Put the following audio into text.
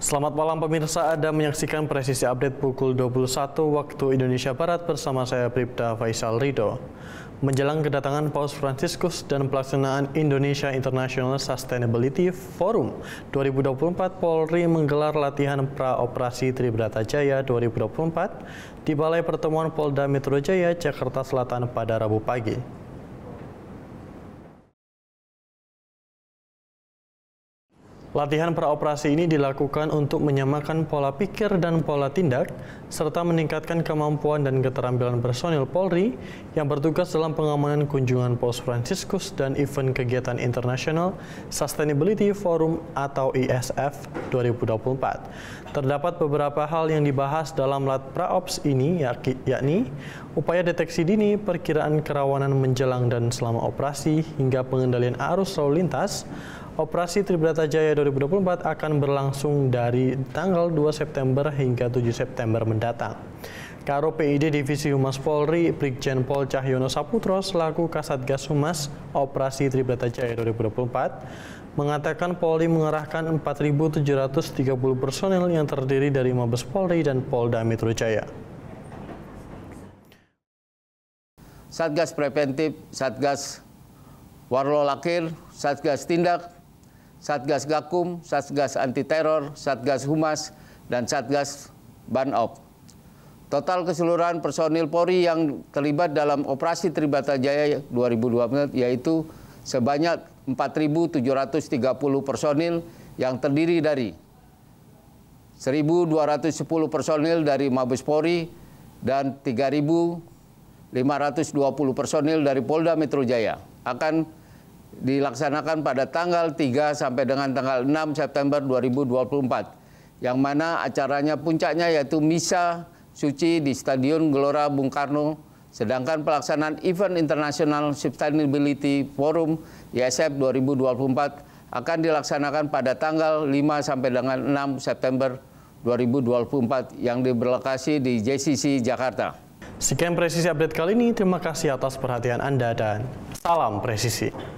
Selamat malam pemirsa, Anda menyaksikan Presisi Update pukul 21 waktu Indonesia Barat bersama saya Bribda Faisal Ridho. Menjelang kedatangan Paus Fransiskus dan pelaksanaan Indonesia International Sustainability Forum 2024, Polri menggelar latihan pra-operasi Tribrata Jaya 2024 di Balai Pertemuan Polda Metro Jaya, Jakarta Selatan pada Rabu pagi. Latihan praoperasi ini dilakukan untuk menyamakan pola pikir dan pola tindak, serta meningkatkan kemampuan dan keterampilan personil Polri yang bertugas dalam pengamanan kunjungan Paus Fransiskus dan event kegiatan International Sustainability Forum atau ISF 2024. Terdapat beberapa hal yang dibahas dalam lat praops ini, yakni upaya deteksi dini, perkiraan kerawanan menjelang dan selama operasi, hingga pengendalian arus lalu lintas. Operasi Tribrata Jaya 2024 akan berlangsung dari tanggal 2 September hingga 7 September mendatang. Karo PID Divisi Humas Polri, Brigjen Pol Cahyono Saputro selaku Kasatgas Humas Operasi Tribrata Jaya 2024 mengatakan Polri mengerahkan 4.730 personel yang terdiri dari Mabes Polri dan Polda Metro Jaya. Satgas Preventif, Satgas Warlolakir, Satgas Tindak, Satgas Gakum, Satgas Anti Teror, Satgas Humas, dan Satgas Banop. Total keseluruhan personil Polri yang terlibat dalam operasi Tribrata Jaya 2024 yaitu sebanyak 4.730 personil yang terdiri dari 1.210 personil dari Mabes Polri dan 3.520 personil dari Polda Metro Jaya. Akan dilaksanakan pada tanggal 3 sampai dengan tanggal 6 September 2024, yang mana acaranya puncaknya yaitu Misa Suci di Stadion Gelora Bung Karno, sedangkan pelaksanaan event International Sustainability Forum ISF 2024 akan dilaksanakan pada tanggal 5 sampai dengan 6 September 2024 yang berlokasi di JCC Jakarta. Sekian Presisi Update kali ini, terima kasih atas perhatian Anda dan salam presisi.